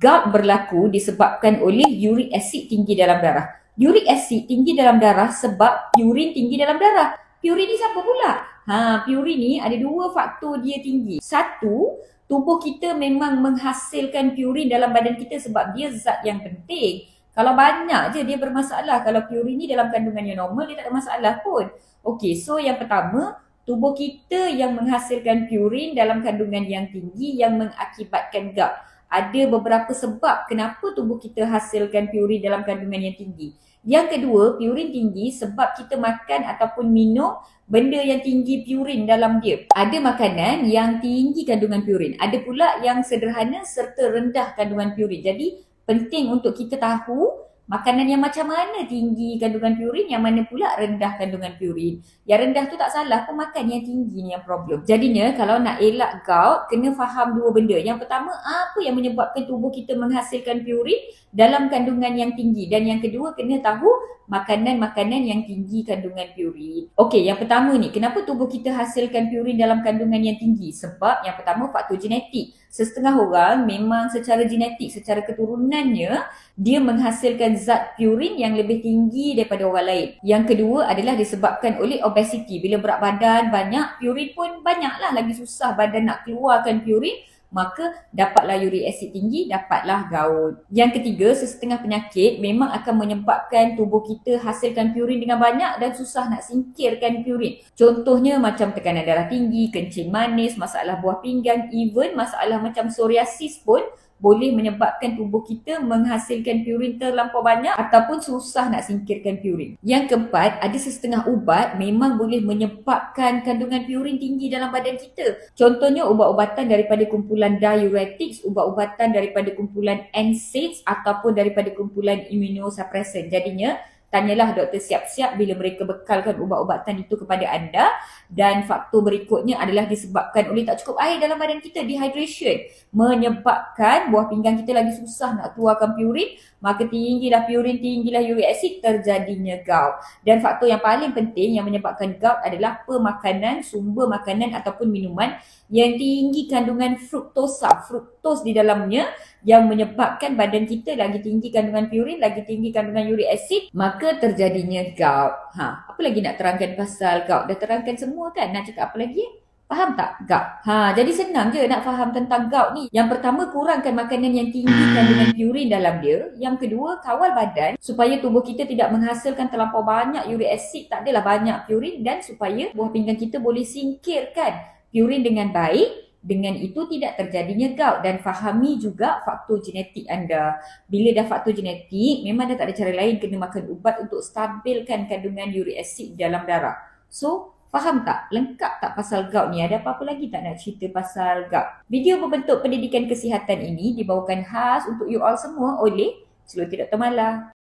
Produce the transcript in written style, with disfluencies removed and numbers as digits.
Gout berlaku disebabkan oleh uric acid tinggi dalam darah. Uric acid tinggi dalam darah sebab purin tinggi dalam darah. Purin ni siapa pula? Purin ni ada dua faktor dia tinggi. Satu, tubuh kita memang menghasilkan purin dalam badan kita sebab dia zat yang penting. Kalau banyak je dia bermasalah. Kalau purin ni dalam kandungan yang normal, dia tak ada masalah pun. Okey, so yang pertama, tubuh kita yang menghasilkan purin dalam kandungan yang tinggi yang mengakibatkan gout. Ada beberapa sebab kenapa tubuh kita hasilkan purin dalam kandungan yang tinggi. Yang kedua, purin tinggi sebab kita makan ataupun minum benda yang tinggi purin dalam dia. Ada makanan yang tinggi kandungan purin. Ada pula yang sederhana serta rendah kandungan purin. Jadi, penting untuk kita tahu makanan yang macam mana tinggi kandungan purin, yang mana pula rendah kandungan purin. Yang rendah tu tak salah pun, makan yang tinggi ni yang problem. Jadinya kalau nak elak gout, kena faham dua benda. Yang pertama, apa yang menyebabkan tubuh kita menghasilkan purin dalam kandungan yang tinggi. Dan yang kedua, kena tahu makanan-makanan yang tinggi kandungan purin. Okey, yang pertama ni, kenapa tubuh kita hasilkan purin dalam kandungan yang tinggi? Sebab yang pertama, faktor genetik. Setengah orang memang secara genetik, secara keturunannya, dia menghasilkan zat purin yang lebih tinggi daripada orang lain. Yang kedua adalah disebabkan oleh obesity. Bila berat badan banyak, purin pun banyaklah. Lagi susah badan nak keluarkan purin, maka dapatlah uric acid tinggi, dapatlah gout. Yang ketiga, sesetengah penyakit memang akan menyebabkan tubuh kita hasilkan purin dengan banyak dan susah nak singkirkan purin. Contohnya macam tekanan darah tinggi, kencing manis, masalah buah pinggang, even masalah macam psoriasis pun boleh menyebabkan tubuh kita menghasilkan purin terlampau banyak ataupun susah nak singkirkan purin. Yang keempat, ada sesetengah ubat memang boleh menyebabkan kandungan purin tinggi dalam badan kita. Contohnya ubat-ubatan daripada kumpulan diuretics, ubat-ubatan daripada kumpulan NSAIDs ataupun daripada kumpulan immunosuppressant. Jadinya, tanyalah doktor siap-siap bila mereka bekalkan ubat-ubatan itu kepada anda. Dan faktor berikutnya adalah disebabkan oleh tak cukup air dalam badan kita, dehydration. Menyebabkan buah pinggang kita lagi susah nak keluarkan purin, maka tinggilah purin, tinggilah uric acid, terjadinya gout. Dan faktor yang paling penting yang menyebabkan gout adalah pemakanan, sumber makanan ataupun minuman yang tinggi kandungan fruktosa, fruktos di dalamnya, yang menyebabkan badan kita lagi tinggi kandungan purin, lagi tinggi kandungan uric acid, maka terjadinya gout. Apa lagi nak terangkan pasal gout? Dah terangkan semua kan? Nak cakap apa lagi? Faham tak gout? Jadi senang je nak faham tentang gout ni. Yang pertama, kurangkan makanan yang tinggi kandungan purin dalam dia. Yang kedua, kawal badan supaya tubuh kita tidak menghasilkan terlampau banyak uric acid, tak adalah banyak purin, dan supaya buah pinggang kita boleh singkirkan purin dengan baik. Dengan itu tidak terjadinya gout. Dan fahami juga faktor genetik anda. Bila dah faktor genetik, memang dah tak ada cara lain, kena makan ubat untuk stabilkan kandungan uric acid dalam darah. So, faham tak? Lengkap tak pasal gout ni? Ada apa-apa lagi tak nak cerita pasal gout? Video berbentuk pendidikan kesihatan ini dibawakan khas untuk you all semua oleh Celoteh Dr. Mala.